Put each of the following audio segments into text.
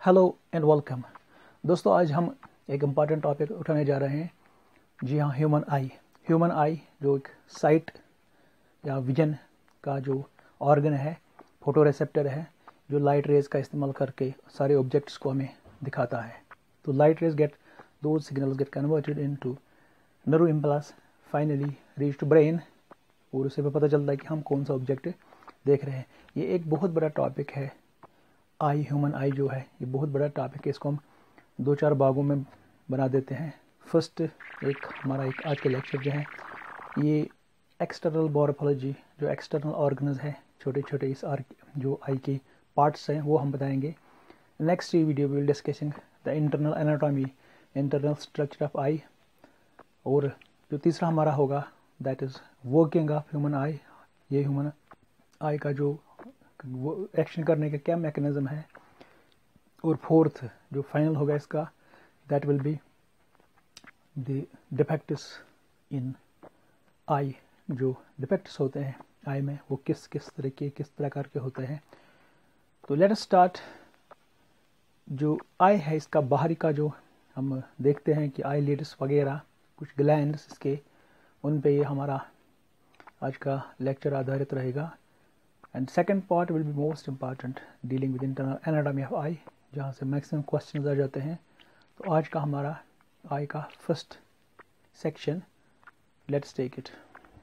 Hello and welcome. दोस्तों, आज हम एक इम्पॉर्टेंट टॉपिक उठाने जा रहे हैं। जी हाँ, ह्यूमन आई जो एक साइट या विजन का जो ऑर्गन है, फोटो रिसेप्टर है, जो लाइट रेज का इस्तेमाल करके सारे ऑब्जेक्ट्स को हमें दिखाता है। तो light rays those signals get converted into nerve impulse, finally reach to brain, और उससे पता चलता है कि हम कौन सा ऑब्जेक्ट देख रहे हैं। ये एक बहुत बड़ा टॉपिक है। ह्यूमन आई जो है, ये बहुत बड़ा टॉपिक है। इसको हम 2-4 भागों में बना देते हैं। फर्स्ट हमारा आज का लेक्चर जो है, ये एक्सटर्नल मॉर्फोलॉजी, जो एक्सटर्नल ऑर्गन्स है, छोटे छोटे इस जो आई के पार्ट्स हैं, वो हम बताएंगे। Next video will discussing the internal anatomy, internal structure of eye. और जो तीसरा हमारा होगा, that is working of human eye. ये ह्यूमन आई का जो वो एक्शन करने का क्या मैकेनिज्म है। और फोर्थ जो फाइनल होगा इसका, that will be the defects in eye. जो डिफेक्ट्स होते हैं आई में, वो किस प्रकार के होते हैं। तो लेट अस स्टार्ट। जो आई है, इसका बाहरी का जो हम देखते हैं कि आई लिड्स वगैरह कुछ ग्लैंड्स इसके, उन पे ये हमारा आज का लेक्चर आधारित रहेगा। And second part will be most important, dealing with internal anatomy of eye, जहाँ से मैक्सिमम क्वेश्चन आ जाते हैं। तो आज का हमारा आई का first section, let's take it.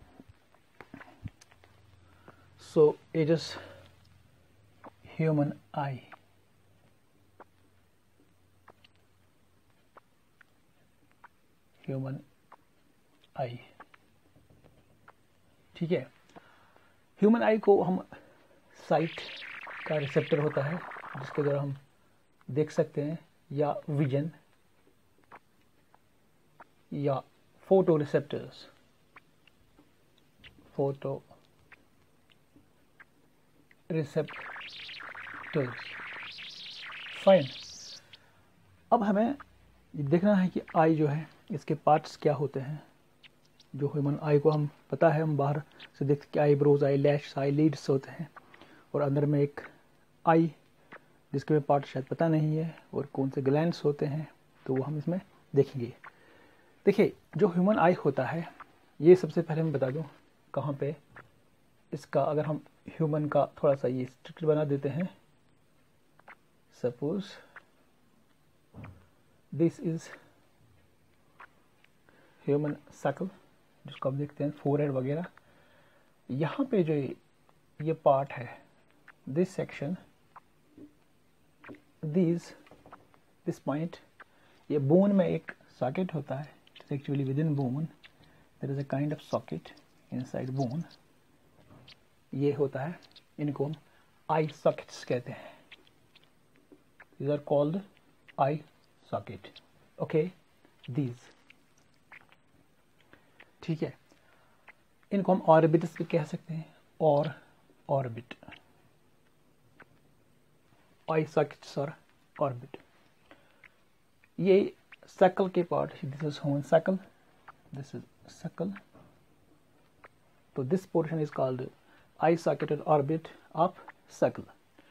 So it is human eye. Human eye, ठीक है। ह्यूमन आई को हम साइट का रिसेप्टर होता है, जिसके द्वारा हम देख सकते हैं, या विजन, या फोटो रिसेप्टर्स, फाइन। अब हमें ये देखना है कि आई जो है, इसके पार्ट्स क्या होते हैं। जो ह्यूमन आई को हम पता है, हम बाहर से देखते कि आई ब्रोज, आई लैश, आई लीड्स होते हैं, और अंदर में एक आई जिसके में पार्ट शायद पता नहीं है, और कौन से ग्लैंड्स होते हैं, तो वो हम इसमें देखेंगे। देखिए, जो ह्यूमन आई होता है, ये सबसे पहले मैं बता दूं कहाँ पे इसका, अगर हम ह्यूमन का थोड़ा सा ये स्ट्रक्चर बना देते हैं। Suppose this is human circle, जिसको आप देखते हैं फोरहेड वगैरह। यहाँ पे जो ये पार्ट है, दिस सेक्शन, दिस पॉइंट, ये बोन में एक सॉकेट होता है। Actually within bone there is a kind of socket inside bone. ये होता है, इनको हम आई सॉकेट्स कहते हैं। These are called eye socket. Okay, these, ठीक है। इनको हम ऑर्बिट्स भी कह सकते हैं, और ऑर्बिट, आई सॉकेट्स और ऑर्बिट। ये सर्कल के part, this is human circle, this is circle. तो this portion is called eye socket और ऑर्बिट ऑफ सर्कल।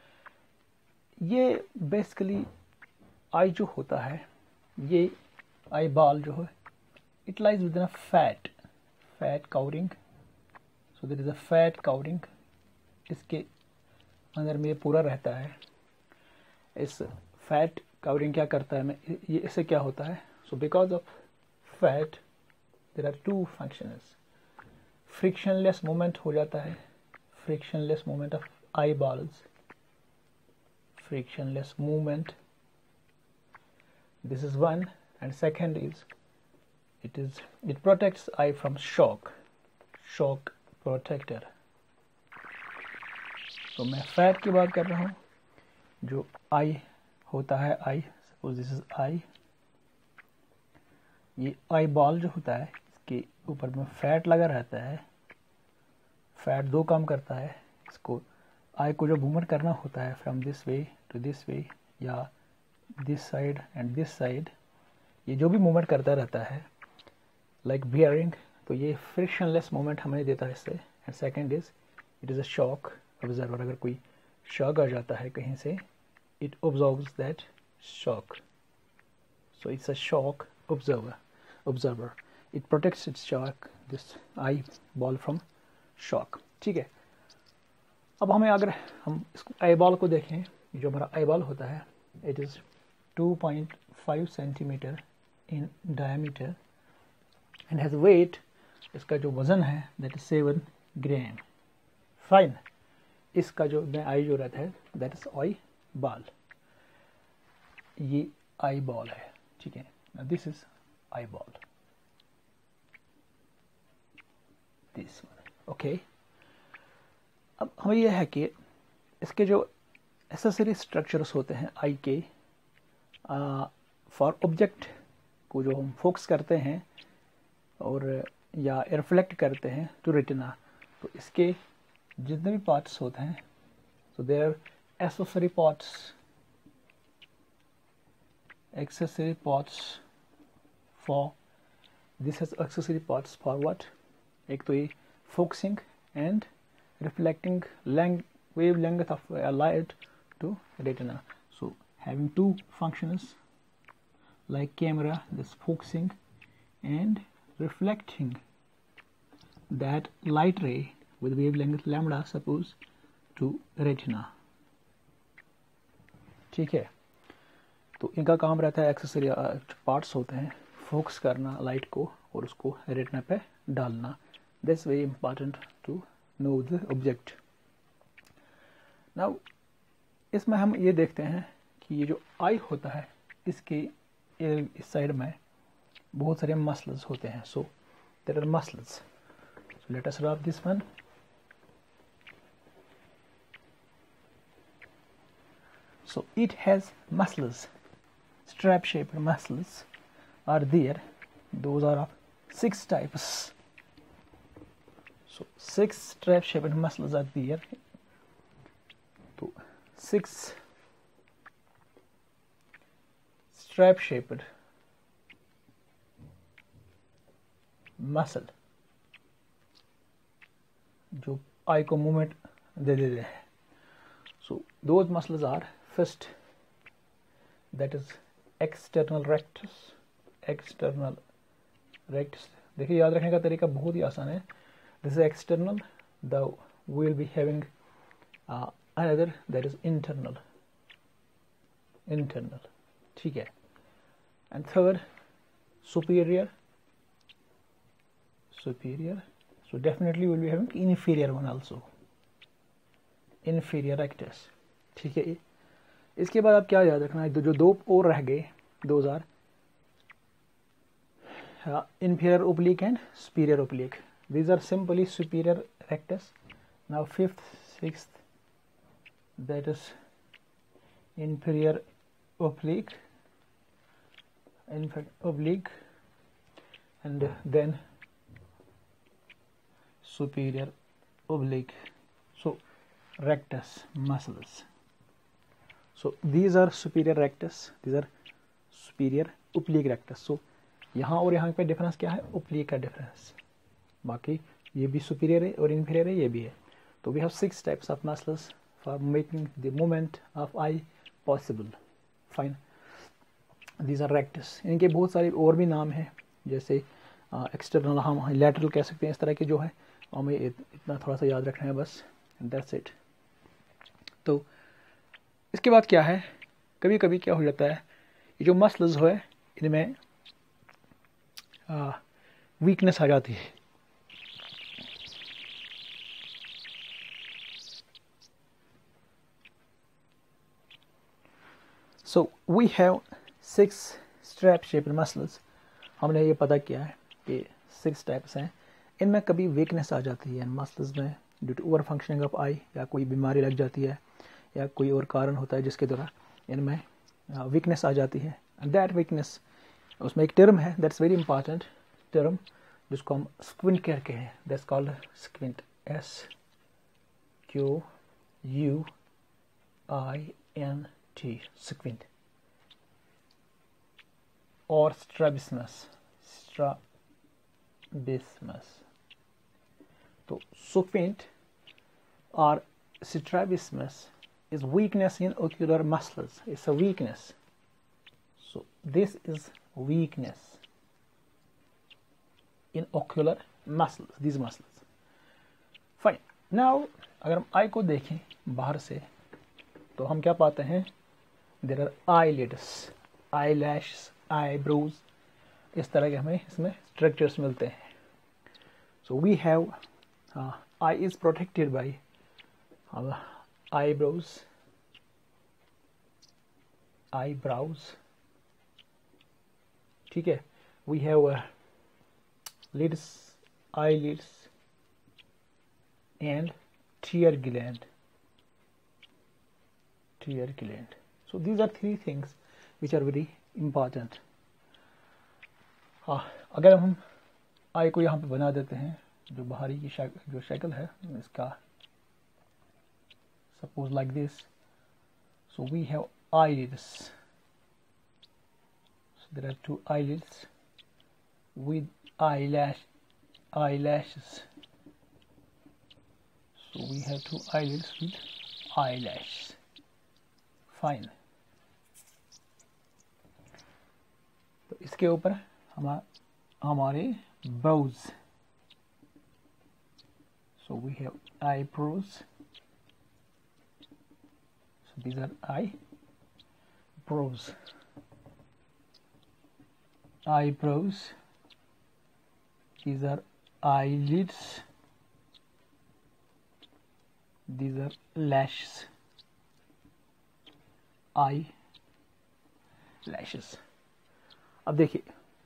ये बेसिकली आई जो होता है, ये आई बॉल जो है, it lies within a fat covering. So there is a fat covering, इसके अंदर में ये पूरा रहता है। इस फैट कवरिंग क्या करता है, ये इससे क्या होता है। So because of fat there are two functions. Frictionless movement हो जाता है, frictionless movement of eye balls, frictionless movement, this is one. And second is it protects eye from shock protector. तो मैं फैट की बात कर रहा हूँ। जो आई होता है, eye, suppose this is eye, ये आई बॉल जो होता है, इसके ऊपर में फैट लगा रहता है। फैट दो काम करता है, इसको आई को जो मूवमेंट करना होता है from this way to this way, या this side and this side, ये जो भी मूवमेंट करता रहता है लाइक बियरिंग, तो ये फ्रिक्शनलेस मूवमेंट हमें देता है इससे। And second is it is a shock absorber. अगर कोई शॉक आ जाता है कहीं से, it absorbs that shock. So it's a shock observer. It protects its shock, this eyeball from shock. ठीक है, अब हमें अगर हम इस eyeball को देखें, जो हमारा eyeball होता है, it is 2.5 centimeter in diameter and has weight, इसका जो वजन है that is 7 gram. Fine. इसका जो आई जो रहता है that is eyeball. ये eyeball है, ठीक है. Now this is eyeball. This one. Okay. अब हमें यह है कि इसके जो एसेसरी स्ट्रक्चर्स होते हैं आई के फॉर ऑब्जेक्ट को जो हम फोकस करते हैं और या रिफ्लेक्ट करते हैं टू रेटिना, तो इसके जितने भी पार्ट्स होते हैं, so there are accessory parts for this has accessory parts for what? एक तो ये focusing and reflecting wavelength of light to retina. So having two functions like camera, this focusing and reflecting that light ray with wavelength lambda suppose to retina. ठीक है, तो इनका काम रहता है, एक्सेसरी पार्ट्स होते हैं, फोकस करना लाइट को और उसको रेटिना पे डालना. That's very important to know the object. Now इसमें हम ये देखते हैं कि ये जो आई होता है इसके इस साइड में बहुत सारे मसल्स होते हैं. So there are muscles. So let us rub this one. So it has muscles, strap shaped muscles are there. Those are of 6 types. So 6 strap shaped muscles are there. So 6 strap shaped muscle जो आई को movement दे देते हैं. So those muscles are first, that is external rectus. देखिए याद रखने का तरीका बहुत ही आसान है. This is external. The we will be having another that is internal. ठीक है. And third, superior. So definitely we will be having inferior one also. Inferior rectus. ठीक है. इसके बाद आप क्या याद रखना है, जो दो और रह गए, those are inferior oblique and superior oblique. These are simply superior rectus. Now 5th, 6th, that is inferior oblique, and then superior oblique. So rectus muscles. So these are superior rectus, these are superior oblique rectus. So यहाँ और यहाँ पे difference क्या है, oblique का difference. बाकी ये भी सुपीरियर है और इन्फीरियर है, ये भी है. तो we have 6 types of muscles for making the movement of eye possible. Fine. These are rectus. इनके बहुत सारे और भी नाम हैं, जैसे एक्सटर्नल, हम लैटरल कह सकते हैं. इस तरह के जो है हमें इतना थोड़ा सा याद रखना है बस. That's it. तो इसके बाद क्या है, कभी कभी क्या हो जाता है, ये जो मसल्स है इनमें वीकनेस आ जाती है. So we have 6 strap shaped muscles. हमने ये पता किया है कि 6 टाइप्स हैं. इनमें कभी वीकनेस आ जाती है मसल्स में due to over functioning of eye, या कोई बीमारी लग जाती है या कोई और कारण होता है जिसके द्वारा इनमें वीकनेस आ जाती है. एंड दैट वीकनेस, उसमें एक टर्म है दैट्स वेरी इंपॉर्टेंट टर्म जिसको हम स्क्विंट कहते हैं. That's called squint. SQUINT. Squint. और स्ट्रैबिस्मस. तो squint or strabismus is weakness in ocular muscles. It's a weakness this is weakness in ocular muscles, these muscles. Fine. Now अगर हम आई को देखें बाहर से तो हम क्या पाते हैं? There are eyelids, eyelashes, eyebrows, इस तरह के हमें इसमें स्ट्रक्चर्स मिलते हैं. So we have eye is protected by eyebrows, ठीक है. We have lids, eyelids and tear gland. So these are three things which are very important. अगर हम आई को यहाँ पे बना देते हैं, जो बाहरी की जो शक्ल है इसका, suppose like this. So we have eyelids. So there are two eyelids with eyelashes. So we have two eyelids with eyelashes. Fine. तो इसके ऊपर हमारे brows. So we have eyebrows. So these are eyebrows. These are eyelids. These are lashes. Eyelashes. अब देखिए,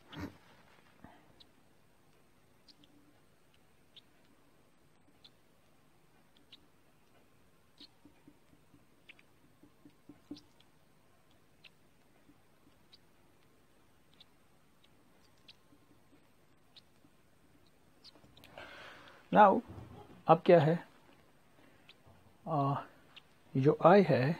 now अब क्या है, जो आई है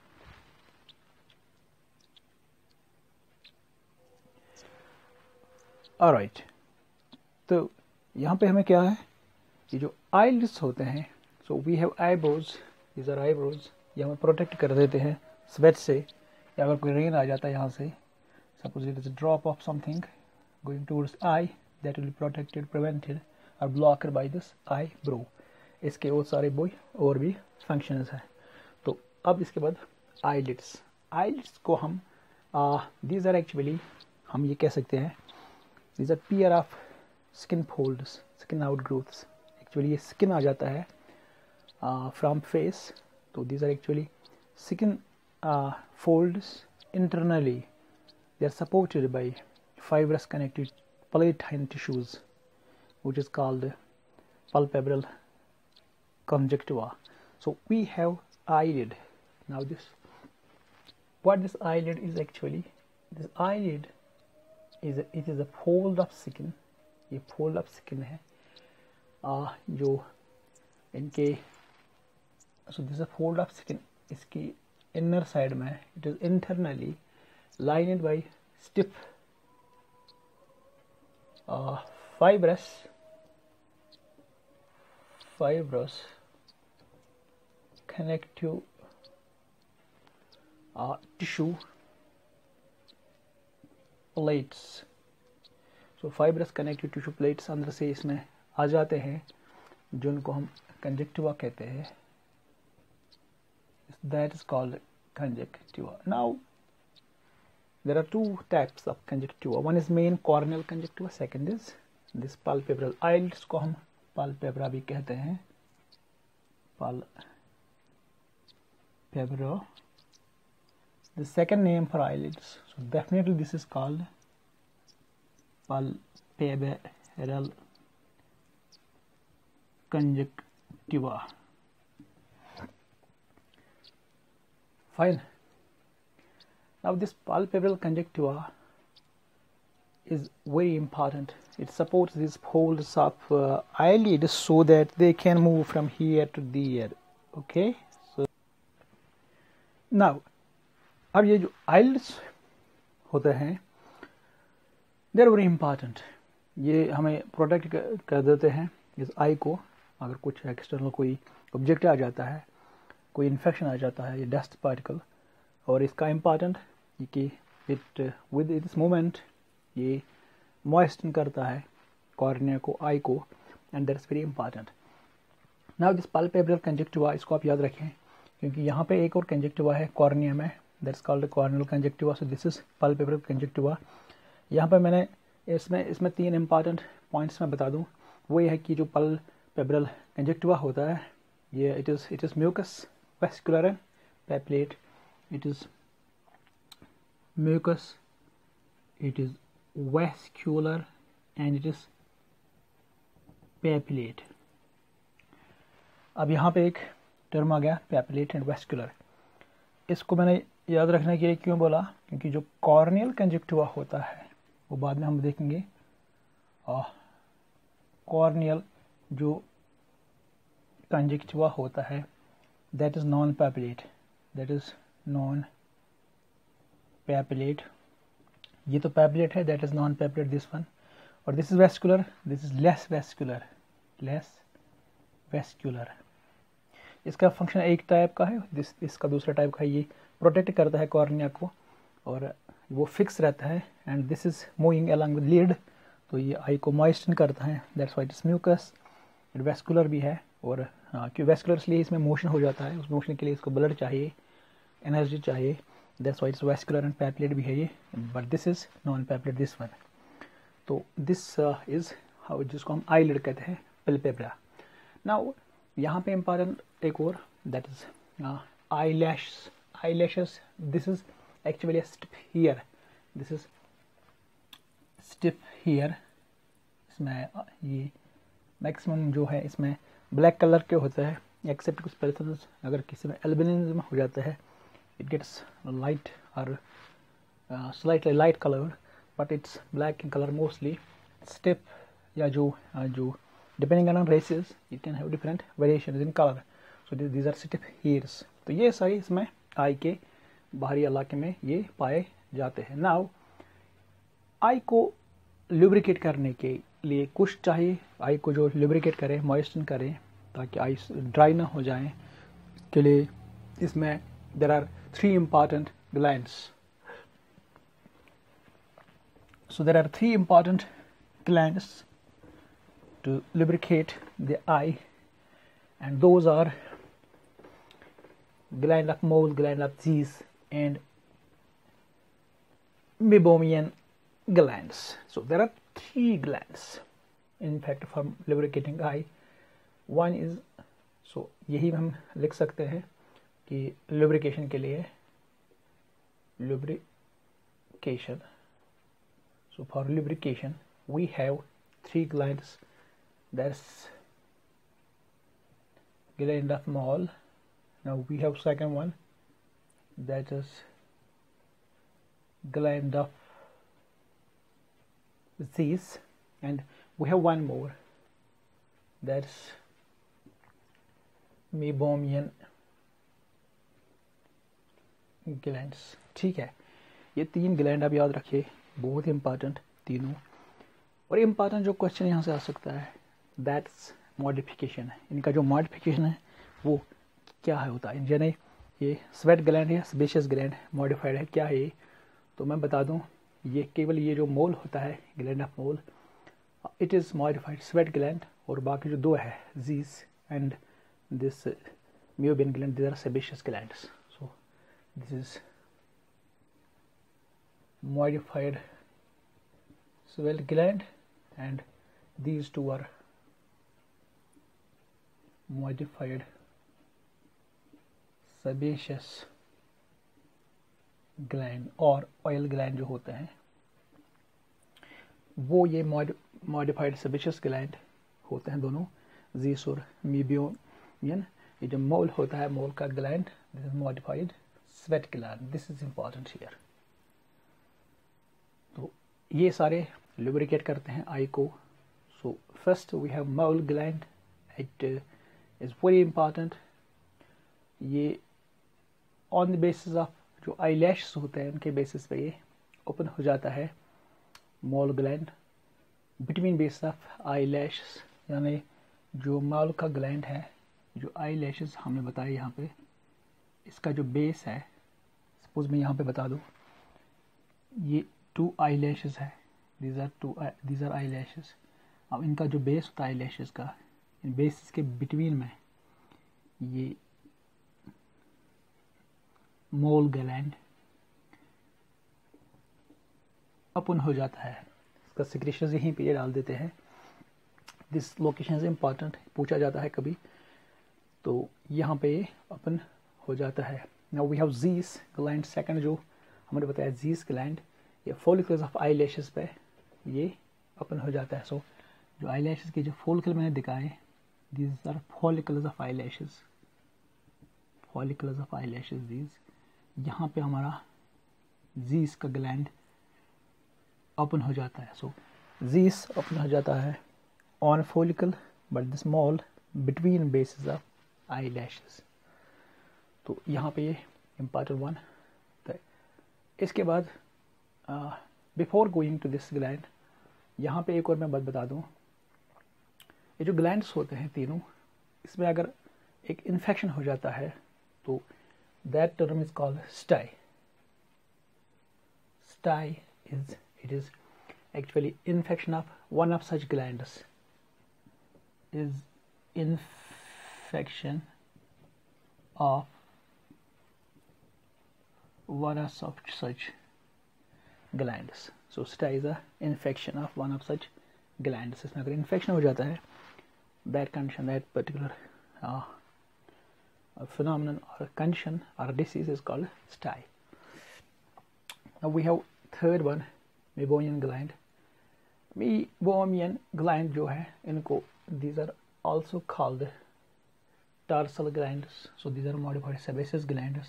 ऑलराइट, तो यहाँ पे हमें क्या है, ये जो आईलिड्स होते हैं, so we have eyebrows, these are eyebrows, ये हमें प्रोटेक्ट कर देते हैं स्वेट से, या अगर कोई रेन आ जाता है यहाँ से, suppose it is a drop of something going towards eye, that will be protected, prevented और ब्लॉकड बाय दिस आईब्रो. इसके बहुत सारे और भी फंक्शंस हैं. तो अब इसके बाद आईलिड्स को हम दीज आर एक्चुअली, हम ये कह सकते हैं, these are pair of skin folds, skin outgrowths. Actually ये skin आ जाता है from face. तो these are actually skin folds internally. They are supported by fibrous connective palatine tissues, which is called palpebral conjunctiva. So we have eyelid. Now what this eyelid is actually, this eyelid it is a fold of skin. ये fold of skin है जो इनके, so this is a fold of skin, इसकी inner side में it is internally lined by stiff fibrous connective tissue plates. So fibrous connective tissue plates अंदर से इसमें आ जाते हैं, जो उनको हम conjunctiva कहते हैं. That is called conjunctiva. Now there are two types of conjunctiva. One is main corneal conjunctiva, second is this palpebral. Eyelids को हम palpebra भी कहते हैं, palpebra, the second name for eyelids. So definitely this is called palpebral conjunctiva. Fine. Now this palpebral conjunctiva is very important. It supports these folds of eyelids so that they can move from here to there. Okay. So now अब ये जो eyelids होते हैं, they are very important. ये हमें protect कर देते हैं इस आई को. अगर कुछ एक्सटर्नल कोई ऑब्जेक्ट आ जाता है, कोई इन्फेक्शन आ जाता है, ये डस्ट पार्टिकल, और इसका इम्पॉर्टेंट कि इट विद दिस मोमेंट ये मॉइस्टन करता है कॉर्निया को, आई को, and that is very important. Now this palpebral conjunctiva, इसको आप याद रखें क्योंकि यहाँ पे एक और कंजक्टिवा है कॉर्निया में, that's called corneal conjunctiva. So this is palpebral conjunctiva. यहाँ पे मैंने इसमें 3 इंपॉर्टेंट पॉइंट्स मैं बता दूँ। वो ये है कि जो पाल्पेब्रल कंजक्टिवा होता है ये it is mucus vascular and papillate. It is mucus, it is vascular and it is papillate। अब यहाँ पे एक टर्म आ गया पैपिलेट एंड वेस्कुलर। इसको मैंने याद रखने के लिए क्यों बोला, क्योंकि जो कॉर्नियल कंजक्टिवा होता है वो बाद में हम देखेंगे। कॉर्नियल जो कंजक्टिवा होता है that is non papillate, that is non papillate. ये तो पैपिलेट है, that is non papillate this one. और this is vascular, this is less vascular, less vascular. इसका फंक्शन एक टाइप का है, इसका दूसरा टाइप का है। ये प्रोटेक्ट करता है कॉर्निया को और वो फिक्स रहता है, and this is moving along with lid, तो ये आई को मॉइस्टन करता है, that's why it is mucus. Vascular भी है, और क्योंकि वेस्कुलर इसलिए इसमें मोशन हो जाता है, उस मोशन के लिए इसको ब्लड चाहिए, एनर्जी चाहिए, that's why it's vascular and papillate भी है ये, but this is non papillate this one. तो दिस इज हाउ, जिसको हम आई लिड कहते हैं, पाल्पेब्रा। नाउ यहाँ पे इम्पॉर्टेंट एक और, that is eyelashes। This is actually a stiff here, this is stiff here। इसमें ये मैक्सिमम जो है इसमें ब्लैक कलर के होता है, एक्सेप्ट कुछ पर्सन्स अगर किसी में एल्बिनिज्म हो जाता है, it gets light or slightly light color, but it's black in color mostly। Stiff या जो depending on races it can have different variations in color, so these are stiff hairs। तो ये सारी इसमें आई के बाहरी इलाके में ये पाए जाते हैं। नाउ आई को लुब्रिकेट करने के लिए कुछ चाहिए, आई को जो लुब्रिकेट करे, मॉइस्टन करे, ताकि आई ड्राई ना हो जाए, के लिए इसमें there are 3 important glands। So there are 3 important glands to lubricate the eye, and those are gland of mole, gland of Zeiss, and meibomian glands। So there are 3 glands in fact for lubricating eye। One is, so यही हम लिख सकते हैं कि lubrication के लिए, lubrication, so for lubrication we have 3 glands, that's gland of mole। Now we have second one, that is gland of Zeiss, and we have one more, that's meibomian glands. ठीक है, ये 3 ग्लैंड आप याद रखिए, बहुत important तीनों। और important जो क्वेश्चन यहाँ से आ सकता है, दैट्स मॉडिफिकेशन है। इनका जो मॉडिफिकेशन है वो क्या है होता है, यानी ये स्वेट ग्लैंड है, सेबेशियस ग्लैंड मॉडिफाइड है, क्या है ये? तो मैं बता दूँ, ये केवल ये जो मोल होता है, gland of Moll, it is modified sweat gland, और बाकी जो 2 है, Zeiss and this meibomian gland, these are sebaceous glands। This is modified sweat gland, and these 2 are modified sebaceous gland, और oil gland जो होते हैं वो ये modified sebaceous gland होते हैं दोनों, Zeiss और meibomian। ये जो मोल होता है, मोल का gland, this is modified sweat gland, this is important here. तो ये सारे लुब्रिकेट करते हैं आई को। So first we have Moll gland, it is very important. ये ऑन द बेसिस ऑफ जो आई लैशेस होते हैं उनके बेसिस पे ये ओपन हो जाता है, Moll gland, between base of eye lashes, यानी जो मोल का ग्लैंड है, जो आई लैशेस हमने बताया यहाँ पे, इसका जो बेस है, सपोज मैं यहाँ पे बता दूँ, ये 2 आई लैशेस है, दीज आर आई लैशेस। अब इनका जो बेस होता है आई लैशेस का, इन बेसिस के बिटवीन में ये मोल ग्लैंड ओपन हो जाता है, इसका सिक्रेशन यहीं पे ये डाल देते हैं। दिस लोकेशन इज इम्पॉर्टेंट, पूछा जाता है कभी, तो यहाँ पे ओपन हो जाता है। Now we have Zeiss gland, second जो हमने बताया ज़ीस ग्लैंड, ये फॉलिकल्स ऑफ आई लैशेस पे ये ओपन हो जाता है। सो जो आई लैशेस के जो फॉलिकल मैंने दिखाए, these are follicles of eye lashes, follicles of eye lashes these. यहाँ पे हमारा ज़ीस का ग्लैंड ओपन हो जाता है। सो ज़ीस ओपन हो जाता है on follicle but the small between basis of eye lashes. तो यहाँ पे ये इम्पॉर्टेंट वन। तो इसके बाद before going to this gland, यहाँ पे एक और मैं बात बता दूँ, ये जो ग्लैंड्स होते हैं तीनों, इसमें अगर एक इन्फेक्शन हो जाता है तो that term is called stye. Stye is, it is actually infection of one of such glands, is infection of one of such glands. So stay is a infection of one of such glands. इसमें अगर infection हो जाता है, that condition, that particular phenomenon or condition or disease is called stay. Now we have third one, Meibomian gland. Meibomian gland जो है, इनको these are also called tarsal glands. So these are modified sebaceous glands.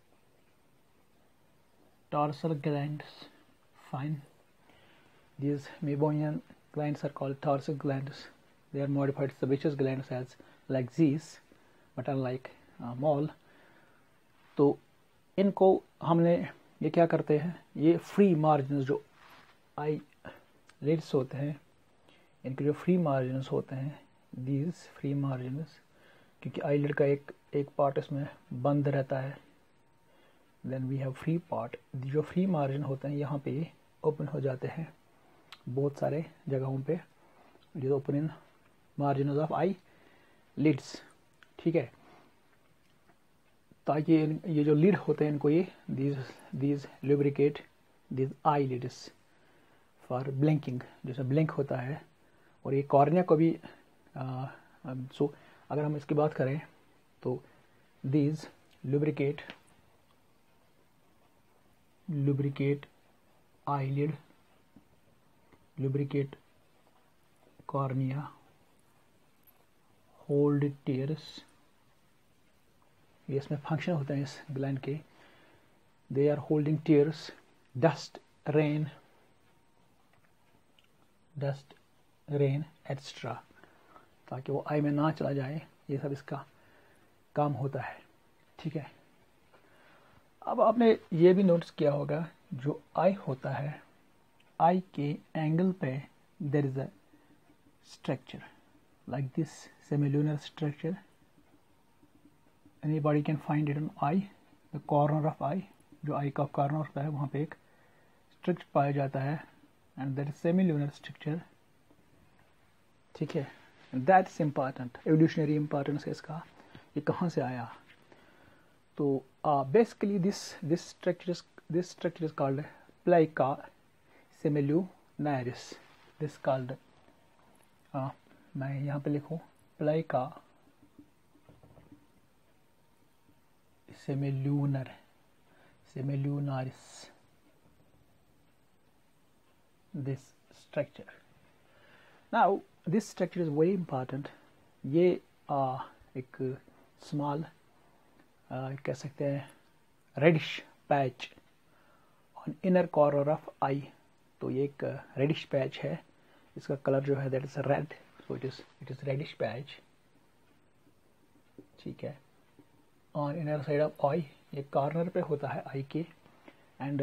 Tarsal glands, fine. These Meibomian glands are called tarsal glands. They are modified sebaceous glands as like these, but unlike mole. तो इनको हमने ये क्या करते हैं, ये free margin जो आई leads होते हैं, इनके जो फ्री मार्जिन होते हैं, दीज फ्री मार्जिन, क्योंकि आई लिड का एक पार्ट इसमें बंद रहता है, then we have free part. जो फ्री मार्जिन होते हैं यहाँ पे ओपन हो जाते हैं बहुत सारे जगहों पे, जो open in margin of eye lids, ठीक है। ताकि ये जो लिड होते हैं इनको ये these lubricate these eye lids for blinking, जैसे ब्लिंक होता है। और ये कॉर्निया को भी सो अगर हम इसकी बात करें तो these lubricate eyelid, lubricate cornea, hold tears, ये इसमें फंक्शन होते हैं इस ग्लैंड के। They are holding tears, dust rain extra, ताकि वो आई में ना चला जाए, ये सब इसका काम होता है, ठीक है। अब आपने ये भी नोटिस किया होगा, जो आई होता है, आई के एंगल पे there is a structure like this semilunar structure. Anybody can find it on eye, the corner of eye, जो आई का कॉर्नर होता है वहाँ पे एक स्ट्रक्चर पाया जाता है, and that is semilunar structure, ठीक है। That's important, evolutionary importance है इसका, ये कहाँ से आया। तो basically this structure is called plica semilunaris. This called मैं यहाँ पे लिखूँ plica semilunaris, this structure. Now this structure is very important. ये एक small कह सकते हैं reddish patch on inner corner of eye. तो ये एक रेडिश पैच है, इसका कलर जो है that is red, so it is reddish patch, ठीक है, on inner side of eye, ये कॉर्नर पे होता है आई के। एंड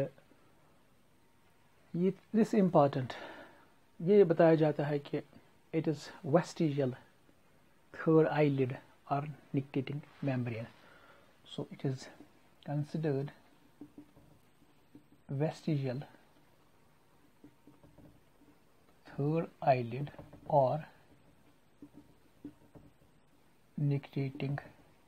ये दिस इम्पॉर्टेंट, ये बताया जाता है कि it is vestigial third eyelid और nictitating membrane, so it is considered vestigial third eyelid or nictitating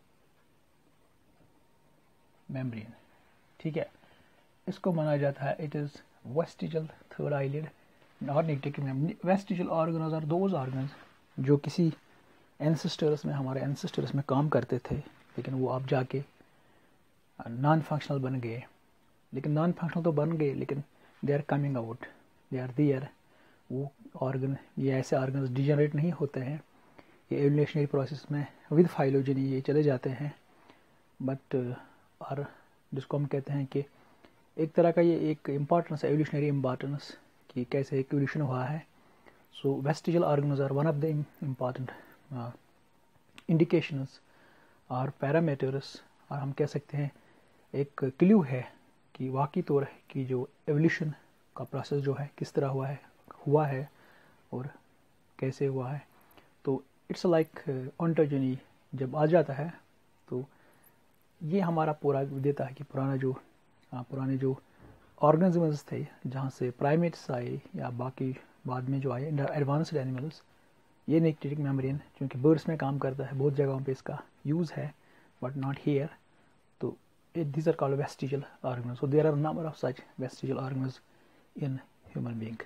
membrane। ठीक है, इसको माना जाता है it is vestigial third eyelid और nictitating membrane। Vestigial organs are those organs जो किसी एंसेस्टर्स में, हमारे एंसेस्टर्स में काम करते थे, लेकिन वो अब जाके नॉन फंक्शनल बन गए। लेकिन नॉन फंक्शनल तो बन गए, लेकिन they are coming out, they are there. वो ऑर्गन, ये ऐसे ऑर्गन्स डिजनरेट नहीं होते हैं, ये एवोल्यूशनरी प्रोसेस में विद फाइलोजेनी ये चले जाते हैं। बट और जिसको हम कहते हैं कि एक तरह का ये एक इम्पॉर्टेंस है, एवोल्यूशनरी इम्पॉर्टेंस, कि कैसे एवोल्यूशन हुआ है। So vestigial organs are one of the important indications और पैरामीटर्स, और हम कह सकते हैं एक क्ल्यू है कि वाकई तौर है कि जो एवोल्यूशन का प्रोसेस जो है किस तरह हुआ है और कैसे हुआ है। तो इट्स लाइक ऑन्टोजेनी जब आ जाता है तो ये हमारा पूरा देता है कि पुराने जो ऑर्गेनिजम्स थे, जहाँ से प्राइमेट्स आए या बाकी बाद में जो आए एडवांस्ड एनिमल्स, ये nictitating membrane क्योंकि बर्ड्स में काम करता है, बहुत जगहों पे इसका यूज़ है, बट नॉट हियर। तो these are called vestigial organs. So there are a number of such vestigial organs in human being.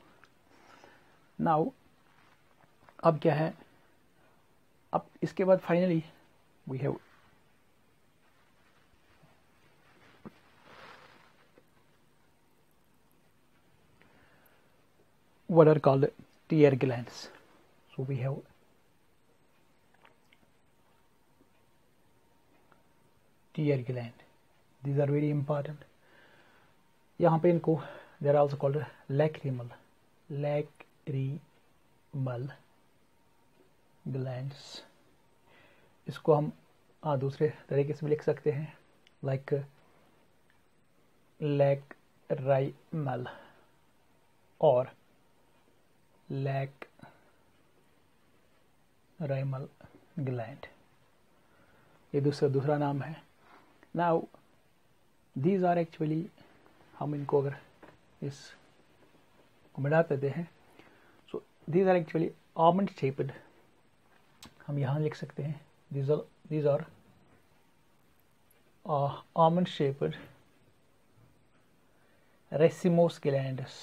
Now अब क्या है, अब इसके बाद finally we have what are called tear glands. So we have tear gland. These are very important. यहाँ पे इनको they are also called lacrimal glands. इसको हम दूसरे तरीके से भी लिख सकते हैं, like lacrimal और lacrimal gland, ये दूसरा नाम है। Now these are actually, हम इनको अगर इस को मिला देते हैं, so these are actually almond shaped, हम यहाँ लिख सकते हैं these are almond shaped racemose glands.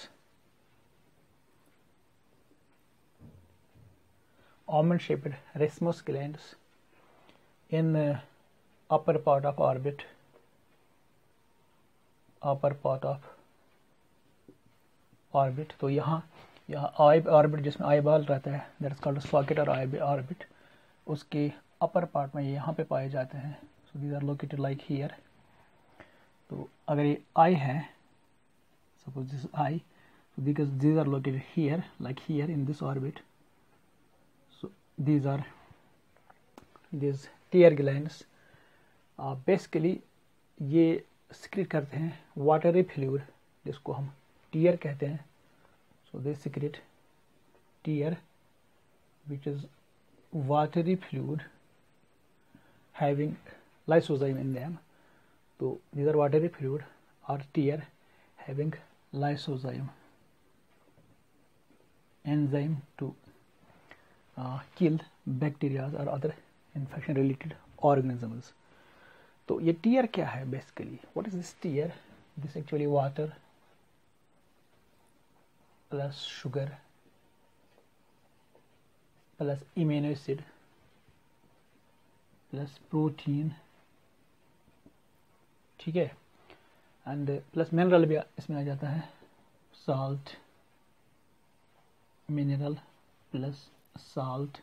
Almond shaped racemose glands in upper part of orbit, तो यहाँ आई ऑर्बिट जिसमें आई बॉल रहता है, दैट इज कॉल्ड सॉकेट और आई ऑर्बिट, उसके अपर पार्ट में ये यहाँ पे पाए जाते हैं। So these are located like here. तो अगर ये आई है, suppose this eye, so because these are located here, like here in this orbit, so these tear glands basically ये secrete करते हैं watery fluid, जिसको हम tear कहते हैं। so they secrete tear which is watery fluid having lysozyme in them. तो these are watery fluid or tear having lysozyme enzyme to kill bacteria or other infection related organisms. तो ये tear क्या है basically? What is this tear? This actually water plus sugar plus amino acid plus protein, ठीक है, and plus mineral भी इसमें आ जाता है, salt, mineral plus salt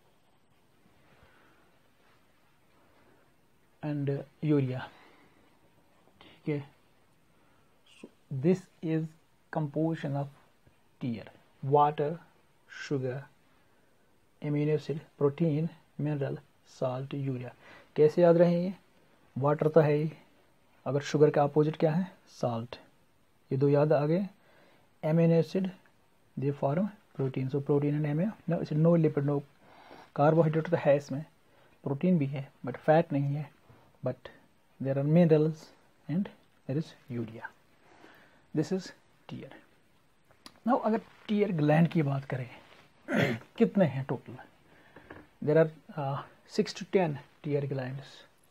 and urea, ठीक है। So this is composition of tear, water, sugar, amino acid, protein, mineral, salt, urea. कैसे याद रहेंगे? वाटर तो है ही, अगर शुगर का अपोजिट क्या है? साल्ट, ये दो याद आ गए। Amino acid they form protein, so protein and amino acid, no lipid, no carbohydrate तो है इसमें, प्रोटीन भी है बट फैट नहीं है, but there are minerals and there is urea. This is tear. Now अगर टीयर ग्लैंड की बात करें कितने हैं total, there are 6 to 10 tear glands,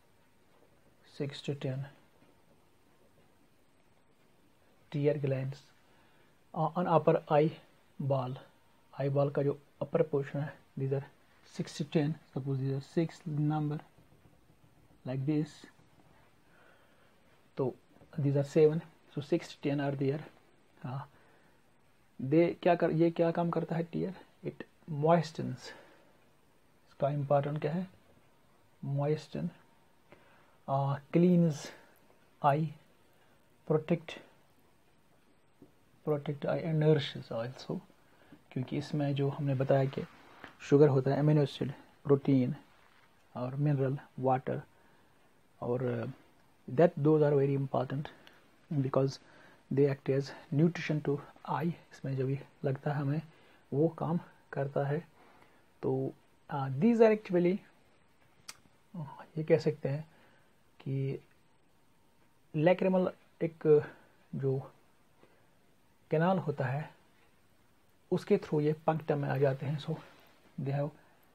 6 to 10 tear glands on upper eye ball का जो अपर पोर्शन है, these are 6 to 10, suppose these are 6 number like this, तो these are 7, so 6 to 10 are there. ये क्या काम करता है टीयर, इट moistens, इसका इम्पोर्टेंट क्या है, moisten, cleans eye, protect eye and nourishes also, क्योंकि इसमें जो हमने बताया कि शुगर होता है, अमीनो एसिड, प्रोटीन और मिनरल, वाटर, और those are very important because they act as nutrition to eye, इसमें जो भी लगता है हमें वो काम करता है। तो these are actually ये कह सकते हैं कि लैक्रिमल एक जो कैनाल होता है उसके थ्रू ये पंक्टम में आ जाते हैं। So they have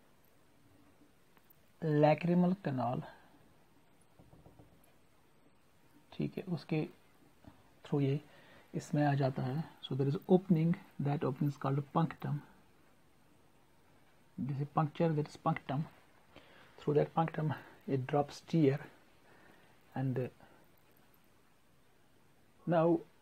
lacrimal canal, ठीक है, उसके थ्रू ये इसमें आ जाता है। So there is opening, that opening is called punctum, this is puncture, that is punctum. Through that punctum it drops tear, and now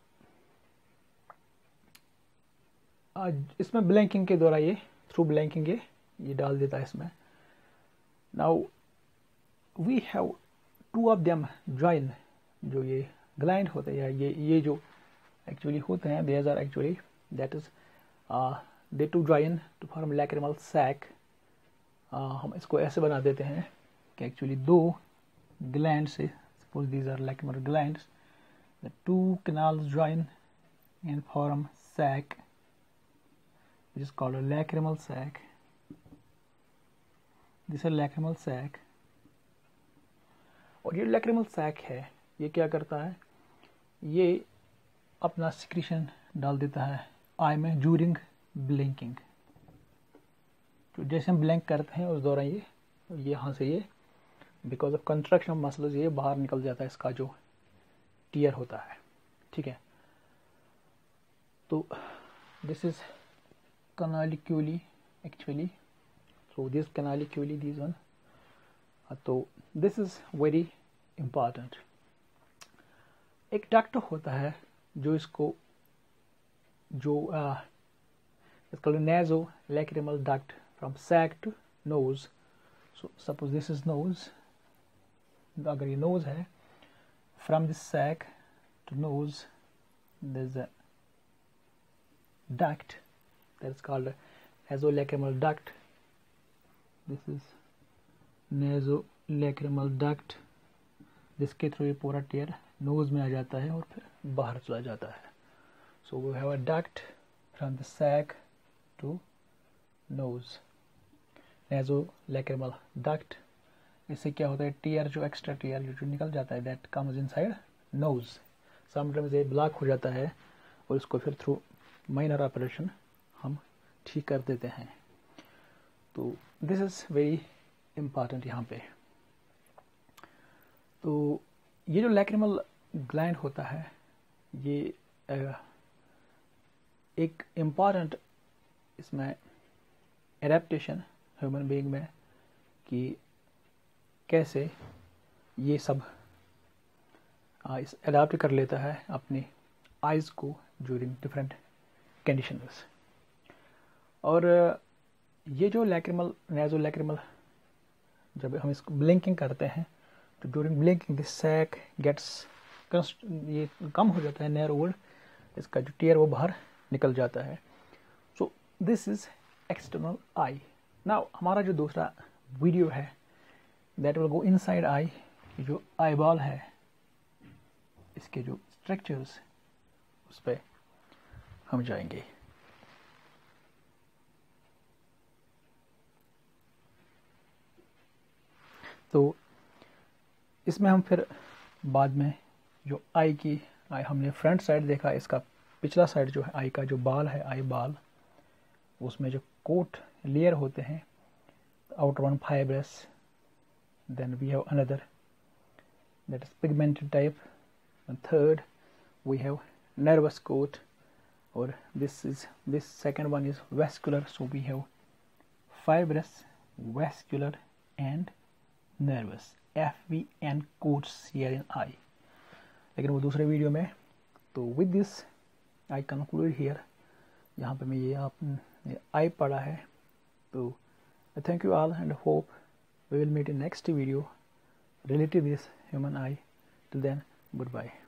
इसमें ब्लैंकिंग के द्वारा ये थ्रू ब्लैंकिंग ये डाल देता है इसमें। Now we have two of them join, जो ये ग्लैंड होते हैं, ये जो एक्चुअली होते हैं, there are actually that is they two join to form lacrimal sac. हम इसको ऐसे बना देते हैं कि एक्चुअली दो ग्लैंड से, suppose these are lacrimal glands, the two canals join and form sac which is called a lacrimal sac. This is lacrimal sac, और ये lacrimal sac है, ये क्या करता है, ये अपना सिक्रीशन डाल देता है आई में ड्यूरिंग ब्लिंकिंग। तो जैसे हम ब्लैंक करते हैं उस दौरान ये यहाँ से ये because of contraction of muscles ये बाहर निकल जाता है, इसका जो टीयर होता है, ठीक है। तो this is canaliculi actually, so this canaliculi, these one, तो this is very important। एक डक्ट होता है जो इसको जो इसका nasolacrimal duct from sac to nose। so suppose this is nose, अगर ये nose है, from this sac to nose there is a duct that's called nasolacrimal duct. This is nasolacrimal duct, जिसके थ्रू ये पूरा टीयर नोज में आ जाता है और फिर बाहर चला जाता है। So we have a duct from the sac to nose, nasolacrimal duct। इससे क्या होता है, टीयर जो एक्स्ट्रा टीयर जो निकल जाता है, that comes inside nose। sometimes ये ब्लॉक हो जाता है और इसको फिर थ्रू माइनर ऑपरेशन हम ठीक कर देते हैं। तो दिस इज वेरी इम्पॉर्टेंट यहाँ पे। तो ये जो लैक्रिमल ग्लैंड होता है ये एक इम्पॉर्टेंट इसमें एडेप्टेशन ह्यूमन बीइंग में कि कैसे ये सब अडाप्ट कर लेता है अपनी आइज़ को ड्यूरिंग डिफरेंट कंडीशंस। और ये जो लैक्रिमल nasolacrimal, जब हम इसको ब्लिंकिंग करते हैं तो during blinking this sac gets ये कम हो जाता है, नैरोड, इसका जो टीयर वो बाहर निकल जाता है। So this is external eye. Now हमारा जो दूसरा वीडियो है that will go inside eye, जो आई बॉल है इसके जो स्ट्रक्चर्स उस पर हम जाएंगे। तो इसमें हम फिर बाद में जो आई हमने फ्रंट साइड देखा, इसका पिछला साइड जो है आई का जो बाल है, आई बाल, उसमें जो कोट लेयर होते हैं, outer one fibrous, then we have another that is pigmented type, and third we have nervous coat, or this second one is vascular. So we have fibrous, vascular and nervous, FVN coats here in eye, लेकिन वो दूसरे video में. तो with this I conclude here. यहाँ पे मैं ये आपने आई पढ़ा है. तो I thank you all and hope we will meet in next video related to this human eye. Till then, goodbye.